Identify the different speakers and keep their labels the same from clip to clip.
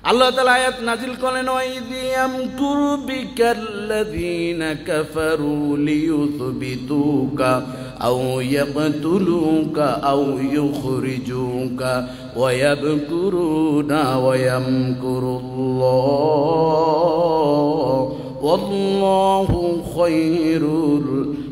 Speaker 1: আল্লাহ তাআলা আয়াত নাজিল করেন, ওয়াইয ইয়ামকুরু বিকাল্লাযীনা কাফারু লিয়ুথবিতুকা আও ইয়াকতুলুকা আও ইউখরিজুকা ওয়া ইয়ামকুরুনা ওয়া ইয়ামকুরুল্লাহ ওয়াল্লাহু খায়রুল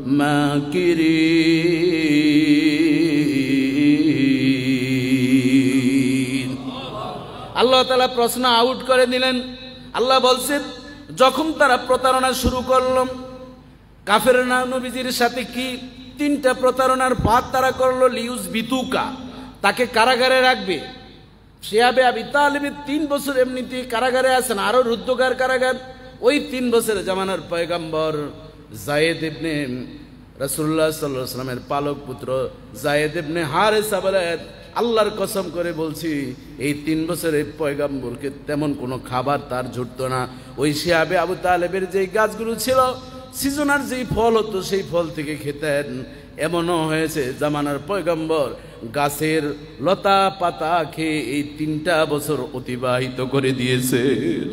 Speaker 1: মাকিরিন। আল্লাহ তাআলা প্রশ্ন আউট করে দিলেন। আল্লাহ বলছেন, যখন তারা প্রতারণা শুরু করলো, কাফেররা নবীজির সাথে কি তিনটা প্রতারণার পাত তারা করলো। লিউযবিতুকা, তাকে কারাগারে রাখবে। শিয়াবে আবি তালিবের 3 বছর এমনিতে কারাগারে আছেন, আরো রুদ্ধকার কারাগার। ওই 3 বছরের জামানার পয়গম্বর যায়েদ ইবনে রাসূলুল্লাহ সাল্লাল্লাহু আলাইহি ওয়াসাল্লামের পালক পুত্র যায়েদ ইবনে হারেসা বলেন, আল্লাহর কসম করে বলছি, এই 3 বছরের পয়গম্বরকে তেমন কোনো খাবার তার জুটতো না। ওই শিয়াবে আবু তালেবের যেই গাছগুলো ছিল, সিজনার যেই ফল হতো সেই ফল থেকে খেতেন। এমনও হয়েছে জামানার পয়গম্বর গাছের লতা পাতা খেয়ে এই 3টা বছর অতিবাহিত করে দিয়েছে।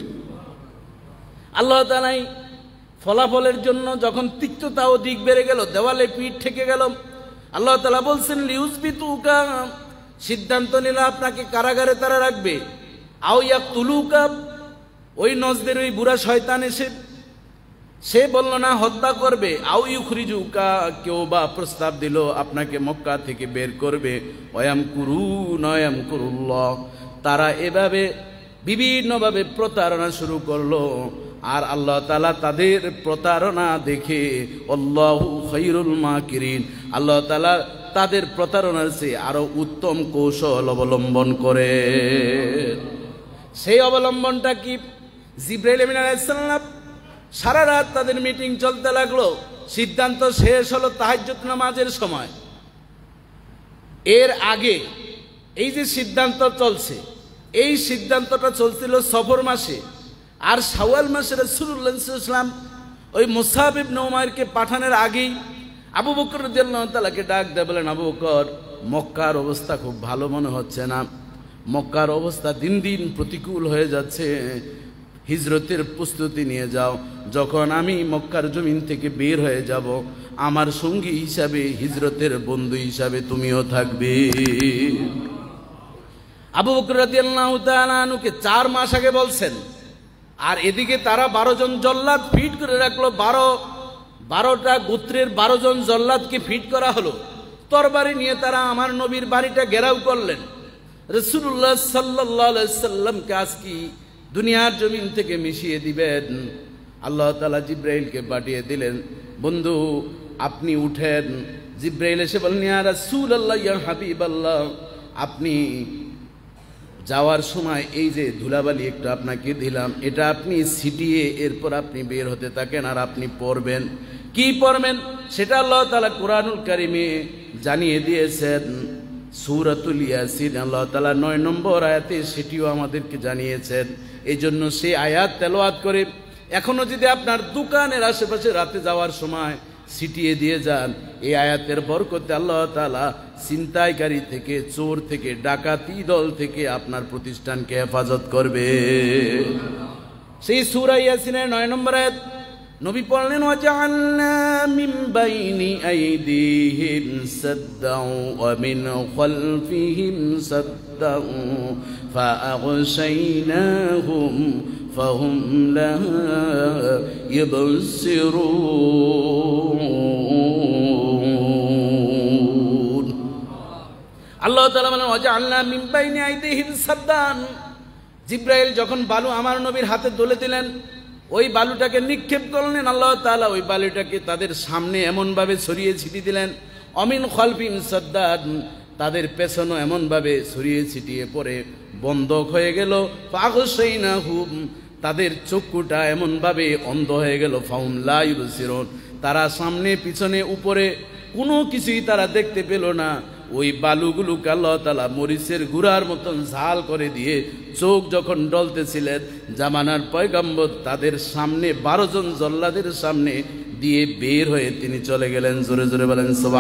Speaker 1: আল্লাহ তাআলাই ফলাফলের জন্য যখন তিক্ততা অধিক বেড়ে গেল, দেওয়ালে পিঠ ঠেকে গেল, আল্লাহ তাআলা বলছেন লিউযবিতুকা, সিদ্ধান্ত নিল আপনাকে কারাগারে তারা রাখবে। আও ইয়াকতুলুকা, ওই নজদের ওই বুড়া শয়তান এসে সে বলল না হত্যা করবে। আও ইউখরিজুকা, কেউ বা প্রস্তাব দিল আপনাকে মক্কা থেকে বের করবে। ওয়ায়ামকুরুনা ওয়ায়ামকুরুল্লাহ, তারা এভাবে বিভিন্নভাবে প্রতারণা শুরু করলো। আর আল্লাহ তাআলা তাদের প্রতারণা দেখে আল্লাহু খায়রুল মাকিরিন, আল্লাহ তাআলা তাদের প্রতারণার চেয়ে আরো উত্তম কৌশল অবলম্বন করে। সেই অবলম্বনটা কি? জিবরাইল আমিন আলাইহিস সালাম সারা রাত তাদের মিটিং চলতে লাগলো। সিদ্ধান্ত শেষ হলো তাহাজ্জুদ নামাজের সময়। এর আগে এই যে সিদ্ধান্ত চলছে, এই সিদ্ধান্তটা চলছিল সফর মাসে। আর শাওয়াল মাসে রাসূলুল্লাহ সাল্লাল্লাহু আলাইহি ওয়াসাল্লাম ওই মুসআব ইবনে উমাইরকে পাঠানোর আগেই আবু বকর রাদিয়াল্লাহু তাআলাকে ডাক দিয়ে বলেন, আবু বকর, মক্কার অবস্থা খুব ভালো মনে হচ্ছে না। মক্কার অবস্থা দিন দিন প্রতিকূল হয়ে যাচ্ছে। হিজরতের প্রস্তুতি নিয়ে যাও। যখন আমি মক্কার জমিন থেকে বের হয়ে যাব, আমার সঙ্গী হিসাবে, হিজরতের বন্ধু হিসাবে তুমিও থাকবে। আবু বকর রাদিয়াল্লাহু তাআলা আনহুকে 4 মাস আগে বলছেন। আর এদিকে তারা 12 জন জল্লাদ ফিট করে রাখলো। 12টা গোত্রের 12 জন জল্লাদকে ফিট করা হলো। তরবারি নিয়ে তারা আমার নবীর বাড়িটা ঘেরাও করলেন। রাসূলুল্লাহ সাল্লাল্লাহু আলাইহি সাল্লামকে আজকে দুনিয়ার জমিন থেকে মিশিয়ে দিবেন। আল্লাহ তাআলা জিবরাইলকে পাঠিয়ে দিলেন, বন্ধু আপনি উঠেন। জিবরাইল এসে বললেন, ইয়া রাসূলুল্লাহ, ইয়া হাবিবাল্লাহ, আপনি যাওয়ার সময় এই যে ধুলাবালি একটু আপনাকে দিলাম, এটা আপনি ছিটিয়ে এরপর আপনি বের হতে থাকেন। আর আপনি পড়বেন। কি পড়বেন সেটা আল্লাহ তাআলা কুরআনুল কারীমে জানিয়ে দিয়েছেন। সূরাতুল ইয়াসিন আল্লাহ তাআলা 9 নম্বর আয়াতে সেটিও আমাদেরকে জানিয়েছেন। এই জন্য সেই আয়াত তেলাওয়াত করে এখনো যদি আপনার দোকানের আশেপাশে রাতে যাওয়ার সময় ছিটিয়ে দিয়ে যান, এই আয়াতের বরকতে আল্লাহ তাআলা ছিনতাইকারী থেকে, চোর থেকে, ডাকাতি দল থেকে আপনার প্রতিষ্ঠানকে হেফাজত করবে। সেই সূরা ইয়াসিনের 9 নম্বর আয়াত নবী পড়লেন, ওয়াজআলনা মিন বাইনি আইদিহিম সাদ্দাও ওয়া মিন খালফিহিম সাদ্দাও ফাআগশাইনাহুম ফাহুম লা ইবসিরুন। আল্লাহ তাআলা বলেন, ওয়াজআলনা মিন বাইনি আইদিহিম সাদ্দান। জিবরাইল যখন বালু আমার নবীর হাতে তুলে দিলেন, ওই বালুটাকে নিক্ষেপ করলেন। আল্লাহ তাআলা ওই বালুটাকে তাদের সামনে এমনভাবে ছড়িয়ে ছিটিয়ে দিলেন, অমিন খলফিম সাদ্দাদ, তাদের পেছনও এমনভাবে ছড়িয়ে ছিটিয়ে পড়ে বন্ধক হয়ে গেল। ফাগশাইনাহুম, তাদের চক্ষুটা এমনভাবে অন্ধ হয়ে গেল। ফাহুম লা ইবসিরুন, তারা সামনে পিছনে উপরে কোনো কিছুই তারা দেখতে পেল না। ওই বালুগুলোকে আল্লাহ তাআলা মরিচের গুঁড়ার মতন ঝাল করে দিয়ে চোখ যখন ডলতেছিলেন, জামানার পয়গম্বর তাদের সামনে 12 জন জল্লাদের সামনে দিয়ে বের হয়ে তিনি চলে গেলেন। জোরে জোরে বলেন সুবহান।